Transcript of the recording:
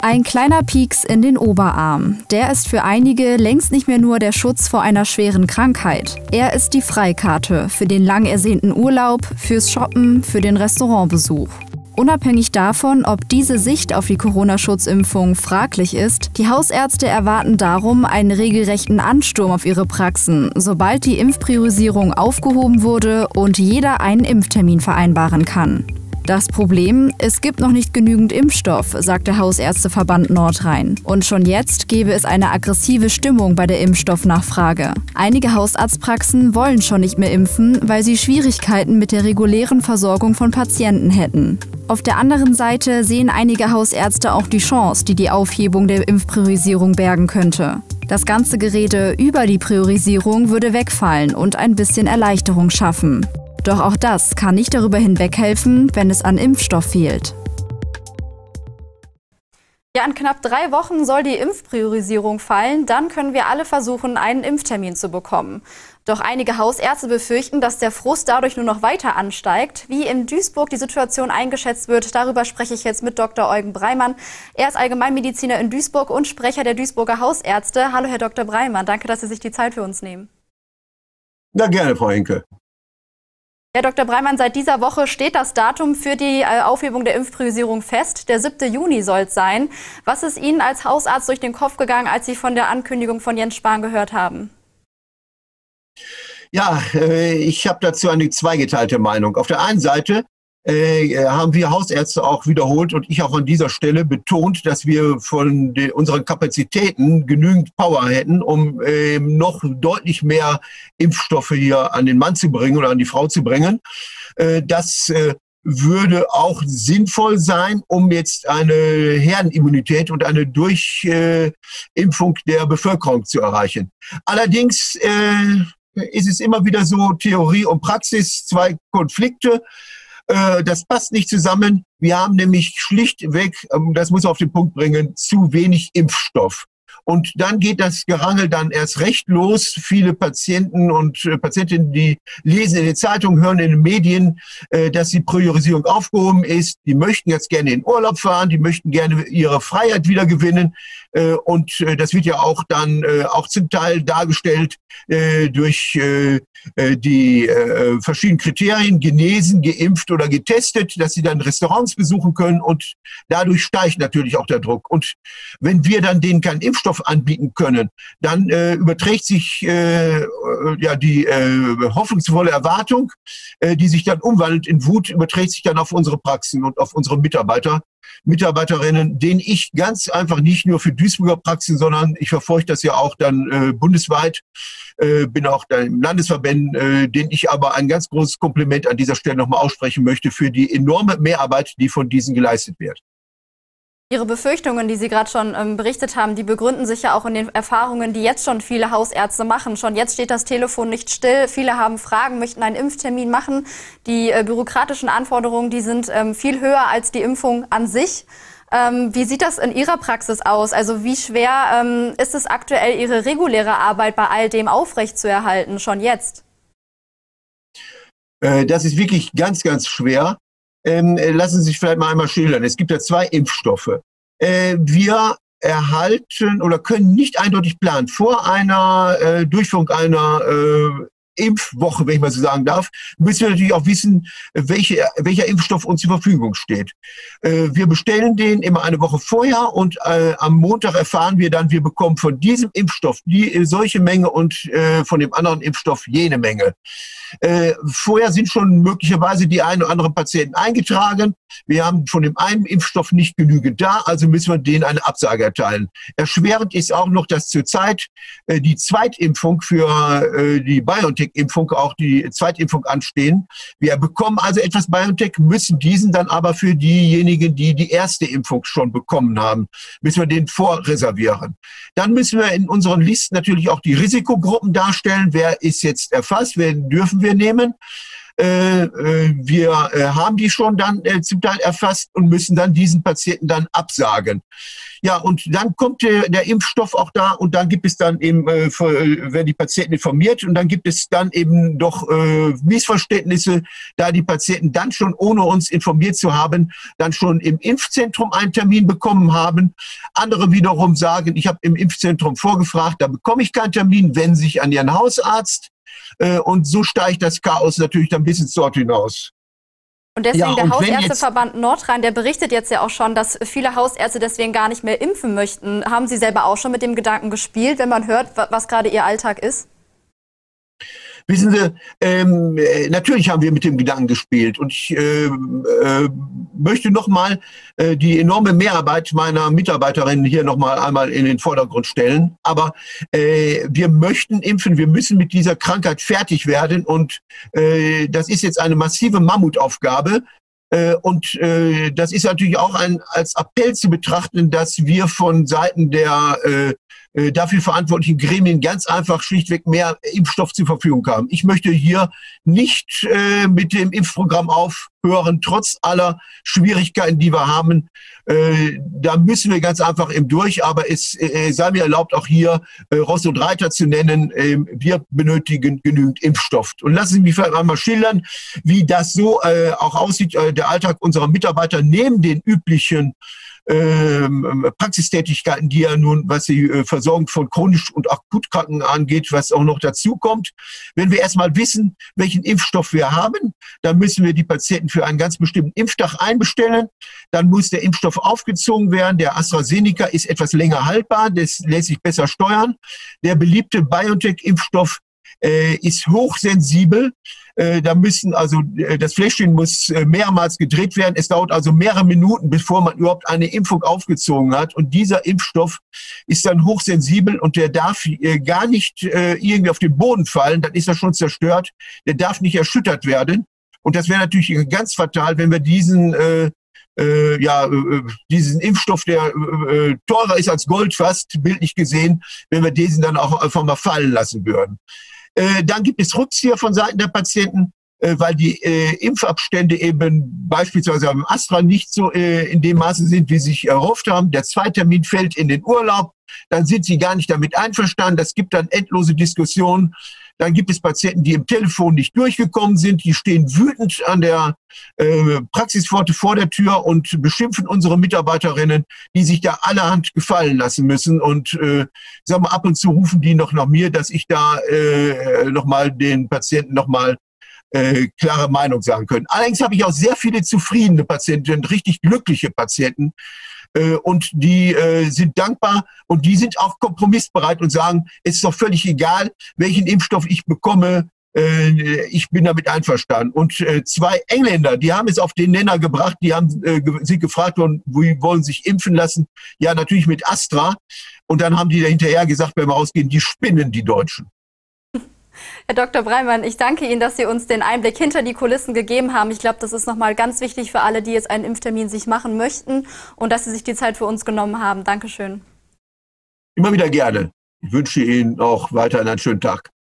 Ein kleiner Pieks in den Oberarm. Der ist für einige längst nicht mehr nur der Schutz vor einer schweren Krankheit. Er ist die Freikarte für den lang ersehnten Urlaub, fürs Shoppen, für den Restaurantbesuch. Unabhängig davon, ob diese Sicht auf die Corona-Schutzimpfung fraglich ist, die Hausärzte erwarten darum einen regelrechten Ansturm auf ihre Praxen, sobald die Impfpriorisierung aufgehoben wurde und jeder einen Impftermin vereinbaren kann. Das Problem, es gibt noch nicht genügend Impfstoff, sagt der Hausärzteverband Nordrhein. Und schon jetzt gäbe es eine aggressive Stimmung bei der Impfstoffnachfrage. Einige Hausarztpraxen wollen schon nicht mehr impfen, weil sie Schwierigkeiten mit der regulären Versorgung von Patienten hätten. Auf der anderen Seite sehen einige Hausärzte auch die Chance, die die Aufhebung der Impfpriorisierung bergen könnte. Das ganze Gerede über die Priorisierung würde wegfallen und ein bisschen Erleichterung schaffen. Doch auch das kann nicht darüber hinweghelfen, wenn es an Impfstoff fehlt. Ja, in knapp 3 Wochen soll die Impfpriorisierung fallen. Dann können wir alle versuchen, einen Impftermin zu bekommen. Doch einige Hausärzte befürchten, dass der Frust dadurch nur noch weiter ansteigt. Wie in Duisburg die Situation eingeschätzt wird, darüber spreche ich jetzt mit Dr. Eugen Breimann. Er ist Allgemeinmediziner in Duisburg und Sprecher der Duisburger Hausärzte. Hallo, Herr Dr. Breimann. Danke, dass Sie sich die Zeit für uns nehmen. Na gerne, Frau Henke. Herr Dr. Breimann, seit dieser Woche steht das Datum für die Aufhebung der Impfpriorisierung fest. Der 7. Juni soll es sein. Was ist Ihnen als Hausarzt durch den Kopf gegangen, als Sie von der Ankündigung von Jens Spahn gehört haben? Ja, ich habe dazu eine zweigeteilte Meinung. Auf der einen Seite haben wir Hausärzte auch wiederholt und ich auch an dieser Stelle betont, dass wir von unseren Kapazitäten genügend Power hätten, um noch deutlich mehr Impfstoffe hier an den Mann zu bringen oder an die Frau zu bringen. Das würde auch sinnvoll sein, um jetzt eine Herdenimmunität und eine Durchimpfung der Bevölkerung zu erreichen. Allerdings ist es immer wieder so Theorie und Praxis, zwei Konflikte. Das passt nicht zusammen. Wir haben nämlich schlichtweg, das muss man auf den Punkt bringen, zu wenig Impfstoff. Und dann geht das Gerangel dann erst recht los. Viele Patienten und Patientinnen, die lesen in den Zeitungen, hören in den Medien, dass die Priorisierung aufgehoben ist. Die möchten jetzt gerne in Urlaub fahren, die möchten gerne ihre Freiheit wieder gewinnen. Und das wird ja auch dann auch zum Teil dargestellt durch die verschiedenen Kriterien, genesen, geimpft oder getestet, dass sie dann Restaurants besuchen können und dadurch steigt natürlich auch der Druck. Und wenn wir dann denen keinen Impfstoff anbieten können, dann überträgt sich ja die hoffnungsvolle Erwartung, die sich dann umwandelt in Wut, überträgt sich dann auf unsere Praxen und auf unsere Mitarbeiterinnen, denen ich ganz einfach nicht nur für Duisburger Praxen, sondern ich verfolge das ja auch dann bundesweit, bin auch da im Landesverbänden, denen ich aber ein ganz großes Kompliment an dieser Stelle nochmal aussprechen möchte für die enorme Mehrarbeit, die von diesen geleistet wird. Ihre Befürchtungen, die Sie gerade schon berichtet haben, die begründen sich ja auch in den Erfahrungen, die jetzt schon viele Hausärzte machen. Schon jetzt steht das Telefon nicht still. Viele haben Fragen, möchten einen Impftermin machen. Die bürokratischen Anforderungen, die sind viel höher als die Impfung an sich. Wie sieht das in Ihrer Praxis aus? Also wie schwer ist es aktuell, Ihre reguläre Arbeit bei all dem aufrechtzuerhalten, schon jetzt? Das ist wirklich ganz, ganz schwer. Lassen Sie sich vielleicht mal einmal schildern. Es gibt ja 2 Impfstoffe. Wir erhalten oder können nicht eindeutig planen. Vor einer Durchführung einer Impfwoche, wenn ich mal so sagen darf, müssen wir natürlich auch wissen, welcher Impfstoff uns zur Verfügung steht. Wir bestellen den immer eine Woche vorher und am Montag erfahren wir dann, wir bekommen von diesem Impfstoff solche Menge und von dem anderen Impfstoff jene Menge. Vorher sind schon möglicherweise die ein oder anderen Patienten eingetragen. Wir haben von dem einen Impfstoff nicht genügend da, also müssen wir denen eine Absage erteilen. Erschwerend ist auch noch, dass zurzeit die Zweitimpfung für die BioNTech-Impfung, auch die Zweitimpfung anstehen. Wir bekommen also etwas BioNTech, müssen diesen dann aber für diejenigen, die die erste Impfung schon bekommen haben, müssen wir den vorreservieren. Dann müssen wir in unseren Listen natürlich auch die Risikogruppen darstellen. Wer ist jetzt erfasst? Wer dürfen wir nehmen? Wir haben die schon dann zum Teil erfasst und müssen dann diesen Patienten dann absagen. Ja, und dann kommt der Impfstoff auch da und dann gibt es dann eben, werden die Patienten informiert und dann gibt es dann eben doch Missverständnisse, da die Patienten dann schon, ohne uns informiert zu haben, dann schon im Impfzentrum einen Termin bekommen haben. Andere wiederum sagen, ich habe im Impfzentrum vorgefragt, da bekomme ich keinen Termin, wenden sich an ihren Hausarzt. Und so steigt das Chaos natürlich dann bis ins dort hinaus. Und deswegen der Hausärzteverband Nordrhein, der berichtet jetzt ja auch schon, dass viele Hausärzte deswegen gar nicht mehr impfen möchten. Haben Sie selber auch schon mit dem Gedanken gespielt, wenn man hört, was gerade Ihr Alltag ist? Wissen Sie, natürlich haben wir mit dem Gedanken gespielt und ich möchte nochmal die enorme Mehrarbeit meiner Mitarbeiterinnen hier nochmal einmal in den Vordergrund stellen. Aber wir möchten impfen, wir müssen mit dieser Krankheit fertig werden und das ist jetzt eine massive Mammutaufgabe. Und das ist natürlich auch als Appell zu betrachten, dass wir von Seiten der dafür verantwortlichen Gremien ganz einfach schlichtweg mehr Impfstoff zur Verfügung haben. Ich möchte hier nicht mit dem Impfprogramm aufhören, trotz aller Schwierigkeiten, die wir haben. Da müssen wir ganz einfach eben durch, aber es sei mir erlaubt, auch hier Ross und Reiter zu nennen. Wir benötigen genügend Impfstoff. Und lassen Sie mich vielleicht einmal schildern, wie das so auch aussieht, der Alltag unserer Mitarbeiter neben den üblichen Praxistätigkeiten, die ja nun, was die Versorgung von chronisch und Akutkranken angeht, was auch noch dazu kommt. Wenn wir erstmal wissen, welchen Impfstoff wir haben, dann müssen wir die Patienten für einen ganz bestimmten Impftag einbestellen. Dann muss der Impfstoff aufgezogen werden. Der AstraZeneca ist etwas länger haltbar, das lässt sich besser steuern. Der beliebte BioNTech-Impfstoff ist hochsensibel. Da müssen also das Fläschchen muss mehrmals gedreht werden. Es dauert also mehrere Minuten, bevor man überhaupt eine Impfung aufgezogen hat. Und dieser Impfstoff ist dann hochsensibel und der darf gar nicht irgendwie auf den Boden fallen. Dann ist er schon zerstört. Der darf nicht erschüttert werden. Und das wäre natürlich ganz fatal, wenn wir diesen Impfstoff, der teurer ist als Gold fast, bildlich gesehen, wenn wir diesen dann auch einfach mal fallen lassen würden. Dann gibt es Rückzieher von Seiten der Patienten, weil die Impfabstände eben beispielsweise beim Astra nicht so in dem Maße sind, wie sie sich erhofft haben. Der Zweitermin fällt in den Urlaub, dann sind sie gar nicht damit einverstanden. Das gibt dann endlose Diskussionen. Dann gibt es Patienten, die im Telefon nicht durchgekommen sind. Die stehen wütend an der Praxispforte vor der Tür und beschimpfen unsere Mitarbeiterinnen, die sich da allerhand gefallen lassen müssen. Und sagen wir, ab und zu rufen die noch nach mir, dass ich da nochmal den Patienten nochmal klare Meinung sagen können. Allerdings habe ich auch sehr viele zufriedene Patienten, richtig glückliche Patienten. Und die sind dankbar und die sind auch kompromissbereit und sagen, es ist doch völlig egal, welchen Impfstoff ich bekomme, ich bin damit einverstanden. Und zwei Engländer, die haben es auf den Nenner gebracht, die haben sind gefragt worden, wie wollen sich impfen lassen? Ja, natürlich mit Astra. Und dann haben die da hinterher gesagt, beim Rausgehen, die spinnen, die Deutschen. Herr Dr. Breimann, ich danke Ihnen, dass Sie uns den Einblick hinter die Kulissen gegeben haben. Ich glaube, das ist nochmal ganz wichtig für alle, die jetzt einen Impftermin sich machen möchten und dass Sie sich die Zeit für uns genommen haben. Dankeschön. Immer wieder gerne. Ich wünsche Ihnen auch weiterhin einen schönen Tag.